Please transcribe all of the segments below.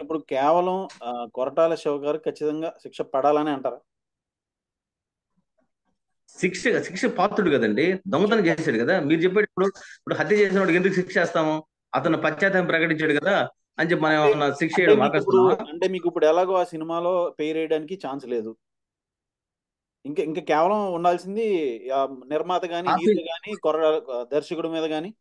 ఇప్పుడు కేవలం కొరటాల శివ గారు ఖచ్చితంగా శిక్ష పడాలని అంటారా? శిక్ష శిక్ష పాత్రుడు కదండి, శిక్ష దొంగతనం చేశాడు కదా. మీరు చెప్పేటప్పుడు ఇప్పుడు హత్య చేసిన వాడికి ఎందుకు శిక్ష చేస్తాము? అతను పశ్చాత్తాపం ప్రకటించాడు కదా అని చెప్పి మనం అంటే ఏమన్నా శిక్ష అంటే చేయడం మీకు ఇప్పుడు ఆపేస్తున్నామా? అంటే మీకు ఇప్పుడు ఎలాగో ఆ సినిమాలో పేరేయడానికి ఛాన్స్ లేదు. ఇంకా ఇంకా కేవలం ఉండాల్సింది ఆ నిర్మాత గాని, ఆపి హీరో గాని, దర్శకుడి మీద గాని.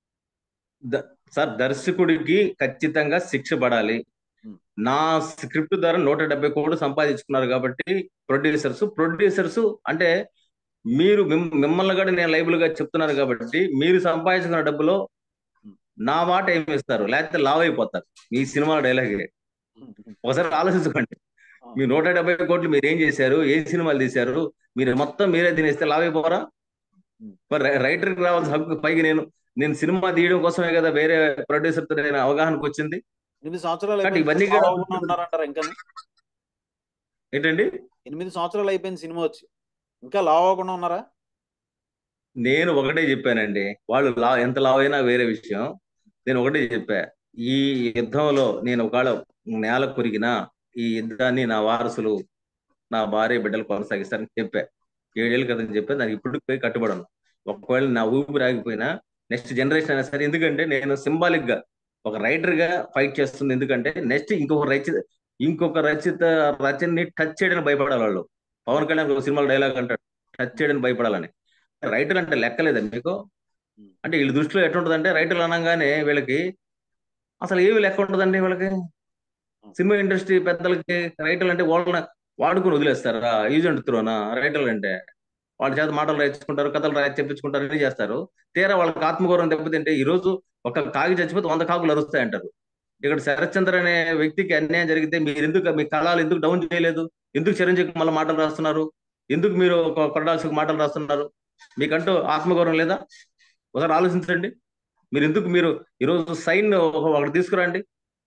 ద- సార్, దర్శకుడికి ఖచ్చితంగా శిక్ష పడాలి. ఉమ్, నా స్క్రిప్ట్ ద్వారా 170 కోట్లు సంపాదించుకున్నారు కాబట్టి ప్రొడ్యూసర్స్ అంటే మీరు మిమ్మల్ని కూడా నేను లైబుల్ గా చెప్తున్నారు కాబట్టి మీరు సంపాదించుకున్న డబ్బులో ఉమ్, నా మాట ఏమి ఇస్తారు, లేకపోతే లావ్ అయిపోతారు. ఈ సినిమా డైలాగ్ ఉమ్, ఒకసారి ఆలోచించుకోండి. ఆ, మీ 170 కోట్లు మీరు ఏం చేశారు, ఏ సినిమాలు తీశారు, మీరు మొత్తం మీరే తినేస్తే లావ్ అయిపోరా? ఉమ్. మరి రైటర్కి రావాల్సిన హక్కు పైకి నేను నేను సినిమా తీయడం కోసమే కదా వేరే ప్రొడ్యూసర్తో నేను అవగాహనకు వచ్చింది. 8 సంవత్సరాలు కాబట్టి అయిపోయింది సార్, ఇవన్నీ లావు కూడా అవ్వకుండా ఉన్నారంటారా ఇంకా? ఏంటండి, 8 సంవత్సరాలు అయిపోయింది సినిమా వచ్చి, ఇంకా లావు అవ్వకుండా ఉన్నారా? నేను ఒకటే చెప్పానండి. వాళ్ళు ఎంత లావ్ అయినా వేరే విషయం. నేను ఒకటే చెప్పా, ఈ యుద్ధంలో నేను ఒకవేళ నేల కొరిగినా ఈ యుద్ధాన్ని నా వారసులు, నా భార్య బిడ్డలు కొనసాగిస్తారని చెప్పా. 7 ఏళ్ళ క్రితం చెప్పా. దానికి ఇప్పుడు పోయి కట్టుబడను. ఒకవేళ నా ఊపిరి ఆగిపోయినా నెక్స్ట్ జనరేషన్ అయినా సరే. ఎందుకంటే నేను సింబాలిక్ గా ఒక రైటర్ గా ఫైట్ చేస్తుంది. ఎందుకంటే నెక్స్ట్ ఇంకొక రచనని టచ్ చేయడానికి భయపడాలి వాళ్ళు. పవన్ కళ్యాణ్ ఒక సినిమాలో డైలాగ్ అంటాడు, టచ్ చేయడానికి భయపడాలని. రైటర్ అంటే లెక్కలేదా మీకు? ఉమ్, అంటే వీళ్ళ దృష్టిలో ఎట్లుంటదంటే రైటర్లు అనగానే వీళ్ళకి అసలు ఏమి లెక్క ఉంటదండి వీళ్ళకి. ఉమ్, సినిమా ఇండస్ట్రీ పెద్దలకి రైటర్లు అంటే వాళ్ళని వాడుకుని వదిలేస్తారా? యూజ్ అండ్ త్రోనా రైటర్లు అంటే? వాళ్ళ చేత మాటలు రాయించుకుంటారు, కథలు చెప్పించుకుంటారు, అన్ని చేస్తారు. తీరా వాళ్ళకి ఆత్మగౌరవం దెబ్బతింటే ఈ రోజు ఒక కాకి చచ్చిపోతే 100 కాకులు అరుస్తాయంటారు. ఇక్కడ శరత్ చంద్ర అనే వ్యక్తికి అన్యాయం జరిగితే మీరు ఎందుకు మీ కళాలు ఎందుకు డౌన్ చేయలేదు? ఎందుకు చిరంజీవికి మళ్ళీ మాటలు రాస్తున్నారు? ఎందుకు మీరు కొరడాల్సిన మాటలు రాస్తున్నారు? మీకంటూ ఆత్మగౌరవం లేదా? ఒకసారి ఆలోచించండి. మీరు ఈరోజు సైన్ ఒకటి తీసుకురండి.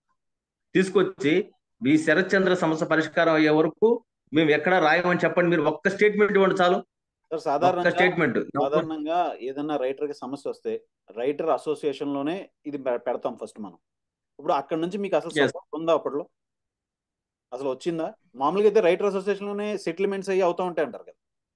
తీసుకొచ్చి ఈ శరత్ చంద్ర సమస్య పరిష్కారం అయ్యే వరకు మేము ఎక్కడా రాయమని చెప్పండి. మీరు ఒక్క స్టేట్మెంట్ ఇవ్వండి చాలు. సార్ ఒక్క సాధారణంగా స్టేట్మెంట్. సాధారణంగా ఏదైనా రైటర్ కి సమస్య వస్తే రైటర్ అసోసియేషన్ లోనే ఇది పెడతాం ఫస్ట్ మనం. ఇప్పుడు అక్కడ నుంచి మీకు అసలు ఎస్. సపోర్ట్ ఉందా అప్పట్లో? అసలు వచ్చిందా? మామూలుగా అయితే రైటర్ అసోసియేషన్ లోనే సెటిల్మెంట్స్ అయ్యి అవుతా ఉంటాయి అంటారు కదా.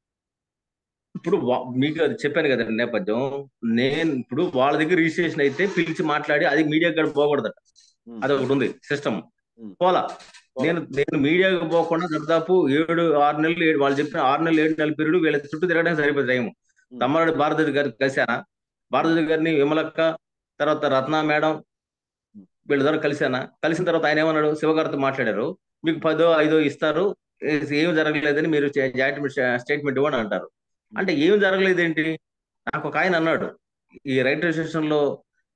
ఇప్పుడు మీకు అది చెప్పాను కదండి నేపథ్యం. నేను ఇప్పుడు వాళ్ళ దగ్గర రిజిస్ట్రేషన్ అయితే పిలిచి మాట్లాడి అది మీడియా కూడా పోకూడదట. ఉమ్, అది ఒకటి ఉంది సిస్టమ్. ఉమ్, పోలా. పోలా. నేను మీడియాకి పోకుండా దాదాపు 6 నెలలు వాళ్ళు చెప్పిన 6 నెలలు 7 నెలల పీరియడ్ వీళ్ళ చుట్టూ తిరగడానికి సరిపోతుంది టైం. ఉమ్, తమ్మారెడ్డి భారద్వాజ్ గారికి కలిశానా, ఉమ్, భారద్వాజ్ గారిని, విమలక్క, తర్వాత రత్న మేడం, ఉమ్, వీళ్ళ ద్వారా కలిశానా. కలిసిన తర్వాత ఆయన ఏమన్నాడు, శివగారితో మాట్లాడారు. మీకు 10 5 ఇస్తారు, ఏం జరగలేదని మీరు జాయింట్ స్టేట్మెంట్ ఇవ్వండి అంటారు. ఉమ్, అంటే ఏం జరగలేదు ఏంటి? నాకు ఒక ఆయన అన్నాడు, ఈ రైల్వే స్టేషన్ లో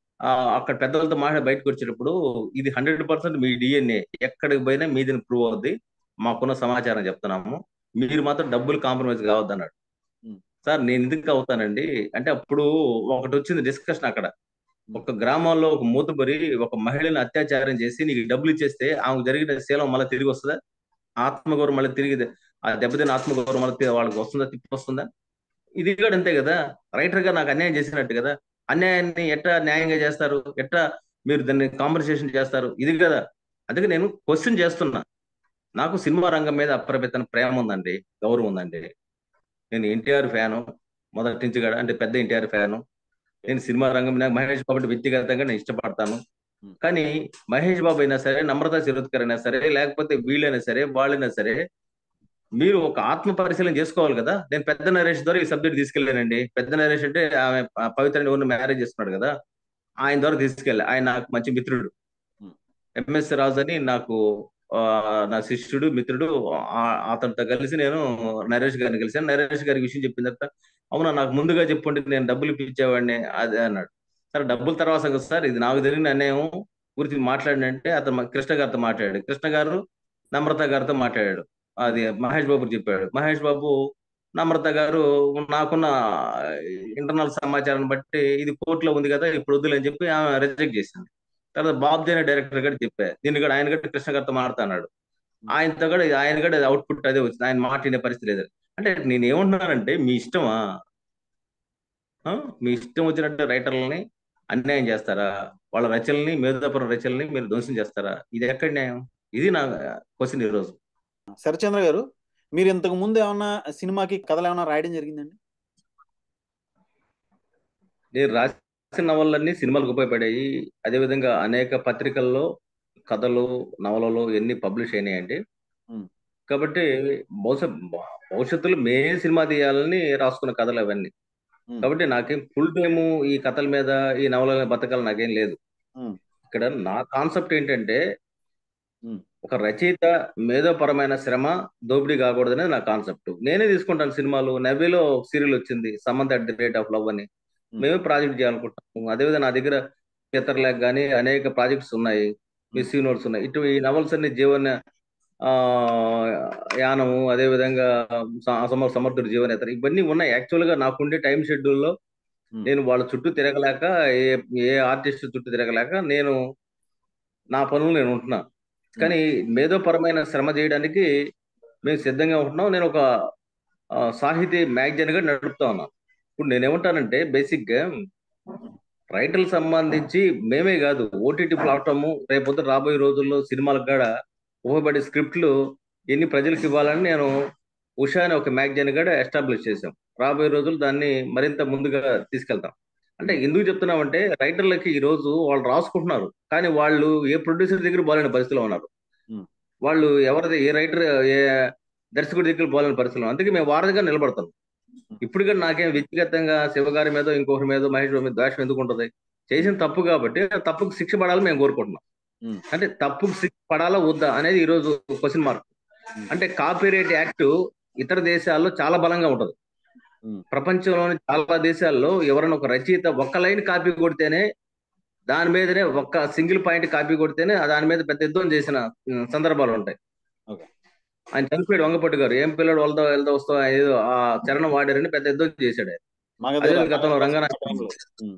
అక్కడ పెద్దలతో మాట్లాడి బయటకు వచ్చేటప్పుడు, ఇది 100% మీ డిఎన్ఏ, ఎక్కడికి పోయినా మీది ప్రూవ్ అవుద్ది, మాకున్న సమాచారం చెప్తున్నాము, మీరు మాత్రం డబ్బులు కాంప్రమైజ్ కావద్దు అన్నాడు. ఉమ్, సార్ నేను ఎందుకు అవుతానండి అంటే, అప్పుడు ఒకటి వచ్చింది డిస్కషన్ అక్కడ. ఉమ్, ఒక గ్రామంలో ఒక మూతబరి ఒక మహిళని అత్యాచారం చేసి నీకు డబ్బులు ఇచ్చేస్తే ఆమెకు జరిగిన శీలం మళ్ళీ తిరిగి వస్తుందా? ఆత్మగౌరవం మళ్ళీ తిరిగి, ఆ దెబ్బతిన ఆత్మగౌరవం మళ్ళీ వాళ్ళకి వస్తుందా, తిప్పి వస్తుందా? ఇది కూడా అంతే కదా. రైటర్ గా నాకు అన్యాయం చేసినట్టు కదా. అన్యాయాన్ని ఎట్లా న్యాయంగా చేస్తారు? ఎట్లా మీరు దాన్ని కాంపన్సేషన్ చేస్తారు? ఇది కదా. అందుకే నేను క్వశ్చన్ చేస్తున్నా. నాకు సినిమా రంగం మీద అప్రబెత్తన ప్రేమ ఉందండి, గౌరవం ఉందండి. నేను ఎన్టీఆర్ ఫ్యాను, మొదటి నుంచి కూడా, అంటే పెద్ద ఎన్టీఆర్ ఫ్యాను. ఓకే. నేను సినిమా రంగం మీద మహేష్ బాబు అంటే వ్యక్తిగతంగా నేను ఇష్టపడతాను. ఉమ్, కానీ మహేష్ బాబు అయినా సరే, నమ్రతా శిరోద్కర్ అయినా సరే, లేకపోతే వీళ్ళైనా సరే, వాళ్ళైనా సరే, మీరు ఒక ఆత్మ పరిశీలన చేసుకోవాలి కదా. నేను పెద్ద నరేష్ ద్వారా ఈ సబ్జెక్ట్ తీసుకెళ్ళానండి. పెద్ద నరేష్ అంటే ఆమె పవిత్రని ఉన్న మ్యారేజ్ చేస్తున్నాడు కదా, ఆయన ద్వారా తీసుకెళ్ళా. ఆయన నాకు మంచి మిత్రుడు. ఉమ్, ఎంఎస్ రాజు అని నాకు ఆ, నా శిష్యుడు, మిత్రుడు. అతనితో కలిసి నేను నరేష్ గారిని కలిశాను. నరేష్ గారి విషయం చెప్పిన తర్వాత, అవునా నాకు ముందుగా చెప్పుంటే నేను డబ్బులు ఇప్పించేవాడిని అదే అన్నాడు. సరే డబ్బుల తర్వాత సంగతి సార్, ఇది నాకు జరిగిన అన్యాయం గురించి మాట్లాడినంటే అతను కృష్ణ గారితో మాట్లాడాడు. కృష్ణ గారు నమ్రత గారితో మాట్లాడాడు. ఉమ్, అది మహేష్ బాబుకి చెప్పాడు. మహేష్ బాబు నమ్రత గారు నాకున్న ఇంటర్నల్ సమాచారం బట్టి ఇది కోర్టులో ఉంది కదా, ఇప్పుడు వద్దులని చెప్పి ఆమె రిజెక్ట్ చేసింది. తర్వాత బాబ్జీ అనే డైరెక్టర్ గారు చెప్పా, దీన్ని కూడా ఆయన కూడా కృష్ణ గారితో మాట్లాడుతున్నాడు. ఉమ్. ఆయనతో కూడా ఆయన కూడా అవుట్పుట్ అదే వచ్చింది. ఆయన మాట వినే పరిస్థితి లేదు. అంటే నేను ఏమంటున్నానంటే, మీ ఇష్టమా? ఆ? మీ ఇష్టం వచ్చినట్టు రైటర్లని అన్యాయం చేస్తారా? వాళ్ళ రచనల్ని, మేధోపర రచనల్ని మీరు ధ్వంసం చేస్తారా? ఇది ఎక్కడ న్యాయం? ఇది నా క్వశ్చన్ ఈరోజు. శరత్చంద్ర గారు, మీరు ఇంతకు ముందు ఏమన్నా సినిమాకి కథలు ఏమన్నా రాయడం జరిగిందండి? నేను రాసిన నవలన్నీ సినిమాలకు ఉపయోగపడాయి. అదేవిధంగా అనేక పత్రికల్లో కథలు, నవలలు ఎన్ని పబ్లిష్ అయినాయండి. ఉమ్, కాబట్టి బహుశా భవిష్యత్తులో మేమే సినిమా తీయాలని రాసుకున్న కథలు అవన్నీ. ఉమ్, కాబట్టి నాకేం ఫుల్ టైము ఈ కథల మీద, ఈ నవల మీద బతకాలి నాకేం లేదు. ఉమ్, ఇక్కడ నా కాన్సెప్ట్ ఏంటంటే, ఉమ్, ఒక రచయిత మేధోపరమైన శ్రమ దోపిడీ కాకూడదనేది నా కాన్సెప్ట్. నేనే తీసుకుంటాను సినిమాలు. నవ్వేలో సీరియల్ వచ్చింది, Samantha at the rate of love అని. ఉమ్, మేమే ప్రాజెక్ట్ చేయాలనుకుంటున్నాము. అదేవిధంగా నా దగ్గర చిత్రలేఖ కానీ అనేక ప్రాజెక్ట్స్ ఉన్నాయి, ఉమ్, మిస్ నోట్స్ ఉన్నాయి. ఇటు ఈ నవల్స్ అన్ని జీవన ఆ యానము, అదేవిధంగా సమర్థుడు జీవనేతర ఇవన్నీ ఉన్నాయి. యాక్చువల్ గా నాకుండే టైం షెడ్యూల్లో ఉమ్, నేను వాళ్ళ చుట్టూ తిరగలేక, ఏ ఏ ఆర్టిస్ట్ చుట్టూ తిరగలేక నేను నా పనులు నేను ఉంటున్నా. ఉమ్, కానీ మేధోపరమైన శ్రమ చేయడానికి మేము సిద్ధంగా ఉంటున్నాం. నేను ఒక సాహితీ మ్యాగజైన్ గా నడుపుతా ఉన్నాను. ఇప్పుడు నేనేమంటానంటే, బేసిక్ గా రైటర్లకు సంబంధించి మేమే కాదు, ఓటీటీ ప్లాట్ఫామ్ రేపొద్దు రాబోయే రోజుల్లో సినిమాలకు కూడా ఉపయోగపడే స్క్రిప్ట్లు ఎన్ని ప్రజలకు ఇవ్వాలని నేను ఉషా అనే ఒక మ్యాగజైన్ కూడా ఎస్టాబ్లిష్ చేశాం. రాబోయే రోజులు దాన్ని మరింత ముందుగా తీసుకెళ్తాం. అంటే ఉమ్, ఎందుకు చెప్తున్నామంటే, రైటర్లకి ఈ రోజు వాళ్ళు రాసుకుంటున్నారు, కానీ వాళ్ళు ఏ ప్రొడ్యూసర్ దగ్గర పోలేని పరిస్థితిలో ఉన్నారు. ఉమ్, వాళ్ళు ఏ రైటర్, ఏ దర్శకుడి దగ్గర పోలేని పరిస్థితిలో ఉన్నారు. అందుకే మేము వారధిగా నిలబడతాం. ఉమ్, ఇప్పుడు కూడా నాకేం వ్యక్తిగతంగా శివగారి మీద, ఇంకొకరి మీద, మహేష్ బాబు మీద ద్వేషం ఎందుకు ఉంటది? ఉమ్, చేసిన తప్పు కాబట్టి ఆ తప్పుకు శిక్ష పడాలని మేము కోరుకుంటున్నాం. ఉమ్, అంటే తప్పుకు శిక్ష పడాలా వద్దా అనేది ఈ రోజు క్వశ్చన్ మార్క్. ఉమ్, అంటే కాపీరైట్ యాక్ట్ ఇతర దేశాల్లో చాలా బలంగా ఉంటది. ఉమ్, ప్రపంచంలోని చాలా దేశాల్లో ఎవరైనా ఒక రచయిత ఒక్క లైన్ కాపీ కొడితేనే, దాని మీదనే ఒక్క సింగిల్ పాయింట్ కాపీ కొడితేనే దాని మీద పెద్ద యుద్ధం చేసిన సందర్భాలు ఉంటాయి. ఓకే. ఆయన చనిపోయాడు, వంగపట్టు గారు. ఏం పిల్లడు వెళ్దా వెళ్దా వస్తా ఏదో ఆ చరణం వాడారని పెద్ద యుద్ధం చేశాడు ఆయన. మగధీర అదేవిధంగా గతంలో మగధీర సినిమా రంగనాథ్, టైంలో. ఉమ్,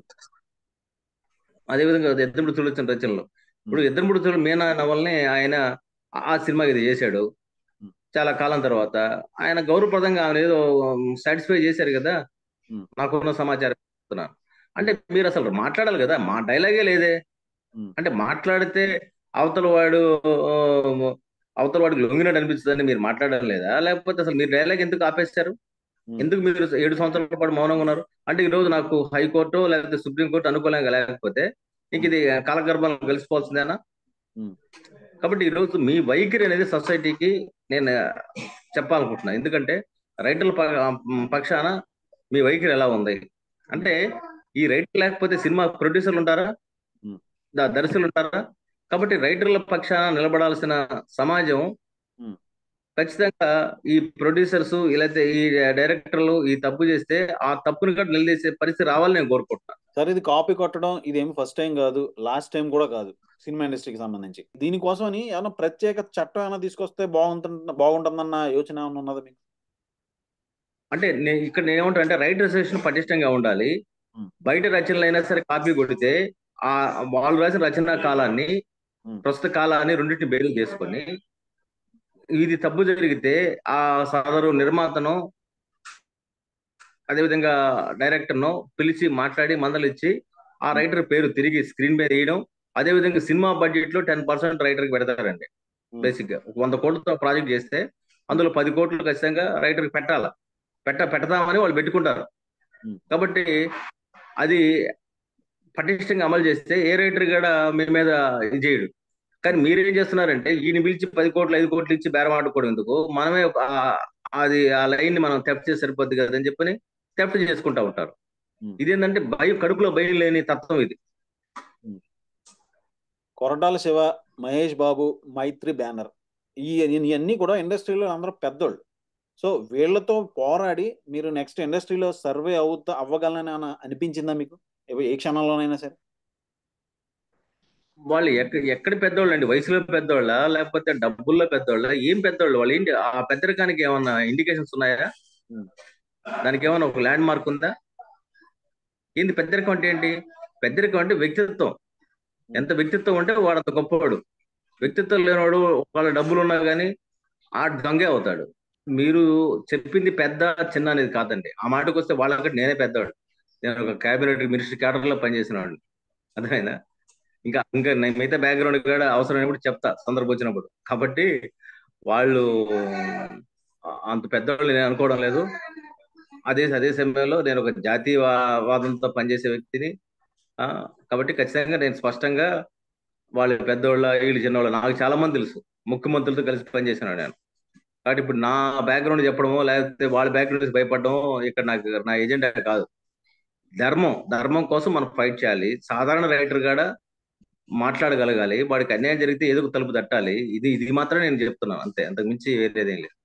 అదేవిధంగా ఇద్దరు చూడొచ్చిన రచనలు. ఇప్పుడు ఉమ్, ఇద్దరు ముడుచులు మీనా నవల్ని ఆయన ఆ సినిమా ఇది చేశాడు. ఉమ్, చాలా కాలం తర్వాత ఆయన గౌరవప్రదంగా ఆయన ఏదో సాటిస్ఫై చేశారు కదా. ఉమ్, నాకున్న సమాచారం చెప్తున్నాను. అంటే ఉమ్, మీరు అసలు మాట్లాడాలి కదా, మా డైలాగే లేదే. ఉమ్, అంటే మాట్లాడితే అవతల వాడు ఆ, అవతల వాడికి లొంగినట్టు అనిపిస్తుందని మీరు మాట్లాడడం లేదా? లేకపోతే అసలు మీరు డైలాగ్ ఎందుకు ఆపేస్తారు? ఉమ్, ఎందుకు మీరు 7 సంవత్సరాల పాటు మౌనంగా ఉన్నారు? అంటే ఈ రోజు నాకు హైకోర్టు లేకపోతే సుప్రీంకోర్టు అనుకూలంగా లేకపోతే ఇంక ఉమ్, ఇది కాలగర్భంలో కలిసిపోవాల్సిందేనా? ఉమ్, కాబట్టి ఈ రోజు మీ వైఖరి అనేది సొసైటీకి నేను చెప్పాలనుకుంటున్నా. ఎందుకంటే రైతుల పక్షాన మీ వైఖరి ఎలా ఉంది అంటే, ఈ రైటర్ లేకపోతే సినిమా ప్రొడ్యూసర్లు ఉంటారా? ఉమ్, దర్శకులు ఉంటారా? కాబట్టి రైటర్ల పక్షాన నిలబడాల్సిన సమాజం ఉమ్. ఖచ్చితంగా ఈ ప్రొడ్యూసర్స్ లేకపోతే ఈ డైరెక్టర్లు ఈ తప్పు చేస్తే ఆ తప్పుని కూడా నిలదీసే పరిస్థితి రావాలని నేను కోరుకుంటున్నాను. సరే, ఇది కాపీ కొట్టడం ఇదేమి ఫస్ట్ టైం కాదు, లాస్ట్ టైం కూడా కాదు సినిమా ఇండస్ట్రీకి సంబంధించి. దీనికోసమని ఏమైనా ప్రత్యేక చట్టం ఏమైనా తీసుకొస్తే బాగుంటుందన్న యోచన ఏమైనా ఉన్నదా మీకు? అంటే ఇక్కడ నేను ఏమంటా అంటే, రైటర్ అసోసియేషన్ పటిష్టంగా ఉండాలి. ఉమ్, బయట రచనలు అయినా సరే కాపీ కొడితే ఆ వాళ్ళు రాసిన రచనా కాలాన్ని, ఉమ్, ప్రస్తుత కాలాన్ని రెండింటిని బేరీ చేసుకొని, ఇది తప్పు జరిగితే ఆ సదరు నిర్మాతను, అదేవిధంగా డైరెక్టర్ను పిలిచి మాట్లాడి మందలిచ్చి ఆ ఉమ్, రైటర్ పేరు తిరిగి స్క్రీన్ మీద వేయడం. అదేవిధంగా సినిమా బడ్జెట్ లో 10% రైటర్కి పెడతారండి. ఉమ్, బేసిక్ గా 100 కోట్లతో ప్రాజెక్ట్ చేస్తే ఉమ్, అందులో 10 కోట్లు ఖచ్చితంగా రైటర్కి పెట్టాల. పెడతామని వాళ్ళు పెట్టుకుంటారు. ఉమ్, కాబట్టి అది పటిష్టంగా అమలు చేస్తే ఏ రైటర్ కూడా మీ మీద ఇది చేయడు. కానీ ఉమ్, మీరేం చేస్తున్నారంటే, ఈయన పిలిచి 10 కోట్లు 5 కోట్లు ఇచ్చి బేరం ఆడుకోవడం ఎందుకు? మనమే అది ఆ లైన్ ని మనం థెఫ్ట్ చేసి సరిపోద్ది కదా అని చెప్పని థెఫ్ట్ చేసుకుంటా ఉంటారు. ఉమ్, ఇదేంటంటే భయం, కడుపులో భయం లేని తత్వం ఇది. ఉమ్. కొరటాల శివ, మహేష్ బాబు, మైత్రి బ్యానర్, ఇవన్నీ కూడా ఇండస్ట్రీలో అందరూ పెద్దోళ్ళు. సో వీళ్ళతో పోరాడి మీరు నెక్స్ట్ ఇండస్ట్రీలో సర్వే అవ్వగలనని ఏమైనా అనిపించిందా మీకు ఏ క్షణంలోనైనా సరే? వాళ్ళు ఎక్కడ పెద్దోళ్ళు అండి? వయసులో పెద్దోళ్ళ, లేకపోతే డబ్బుల్లో పెద్దోళ్ళ? ఏం పెద్దోళ్ళు వాళ్ళు? ఏంటి ఆ పెద్దరికానికి ఏమన్నా ఇండికేషన్స్ ఉన్నాయా? ఉమ్, దానికి ఏమైనా ఒక ల్యాండ్ మార్క్ ఉందా? ఏంది పెద్దరికం అంటే? ఏంటి పెద్దరికం అంటే? వ్యక్తిత్వం. ఉమ్, ఎంత వ్యక్తిత్వం ఉంటే వాడంత గొప్పవాడు. ఉమ్, వ్యక్తిత్వం లేనివాడు వాళ్ళ డబ్బులు ఉన్నా కానీ ఆ దొంగే అవుతాడు. మీరు చెప్పింది పెద్ద చిన్న అనేది కాదండి. ఆ మాటకు వస్తే వాళ్ళకంటే నేనే పెద్దవాడు. నేను ఒక క్యాబినెట్ మినిస్టర్ క్యాడర్ లో పనిచేసిన వాడిని. అర్థమైందా? ఇంకా మిగతా బ్యాక్గ్రౌండ్ కూడా అవసరమైనప్పుడు చెప్తా సందర్భం వచ్చినప్పుడు. కాబట్టి వాళ్ళు అంత పెద్దవాళ్ళు నేను అనుకోవడం లేదు. అదే సమయంలో నేను ఒక జాతీయవాదంతో పనిచేసే వ్యక్తిని. ఆ, కాబట్టి ఖచ్చితంగా నేను స్పష్టంగా వాళ్ళు పెద్దవాళ్ళ వీళ్ళు చిన్నవాళ్ళు నాకు చాలా మంది తెలుసు. ముఖ్యమంత్రులతో కలిసి పనిచేశాను నేను. కాబట్టి ఇప్పుడు నా బ్యాక్గ్రౌండ్ చెప్పడమో లేకపోతే వాళ్ళ బ్యాక్గ్రౌండ్ భయపడడం ఇక్కడ నా ఎజెండా కాదు. ధర్మం కోసం మనం ఫైట్ చేయాలి. సాధారణ రైటర్ కూడా మాట్లాడగలగాలి. వాడికి అన్యాయం జరిగితే ఏదో ఒక తలుపు తట్టాలి. ఇది మాత్రం నేను చెప్తున్నాను, అంతే. అంతకు మించి వేరేదేం లేదు.